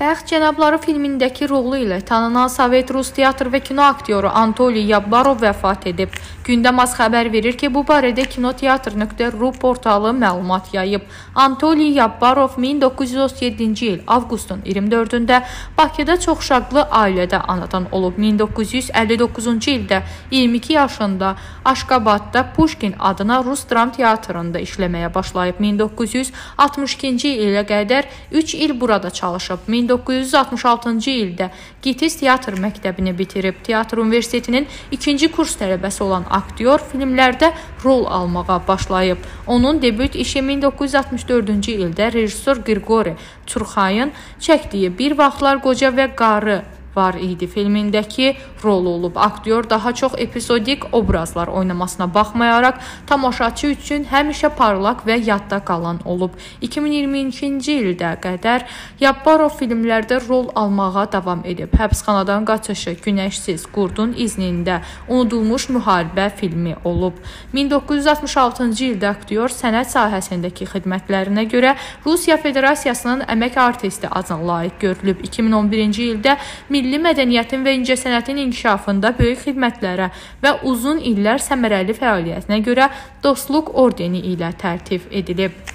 Bəxt cənabları filmindəki rolu ilə tanınan Sovet Rus teatr və kino aktyoru Anatoliy Yabbarov vəfat edib. Gündəm Az xəbər verir ki, bu barədə kinoteatr.ru portalı məlumat yayıb. Anatoliy Yabbarov 1937-ci il avqustun 24-də Bakıda çoxuşaqlı ailədə anadan olub. 1959-cu ildə 22 yaşında Aşqabadda Pushkin adına Rus dram teatrında işləməyə başlayıb. 1962-ci ilə qədər 3 il burada çalışıb. 1966-cı ildə Gitis Teatr məktəbini bitirib. Teatr Universitetinin 2-ci kurs tələbəsi olan aktyor filmlərdə rol almağa başlayıb. Onun debüt işi 1964-cü ildə rejissor Qriqori Çurxayın çəkdiyi Bir vaxtlar qoca və qarı var idi filmindəki rol olub. Aktyor daha çox episodik obrazlar oynamasına baxmayaraq tamaşaçı üçün həmişə parlaq və yadda qalan olub. 2022-ci ildə qədər Yabbarov filmlərdə rol almağa davam edib. Həbsxanadan qaçışı, Günəşsiz, Qurdun iznində, Unudulmuş müharibə filmi olub. 1966-cı ildə aktyor sənət sahəsindəki xidmətlərinə görə Rusiya Federasiyasının əmək artisti adına layiq görülüb. 2011-ci ildə milli mədəniyyətin və incəsənətin inkişafında böyük xidmətlərə və uzun illər səmərəli fəaliyyətinə görə Dostluq ordeni ilə tərtib edilib.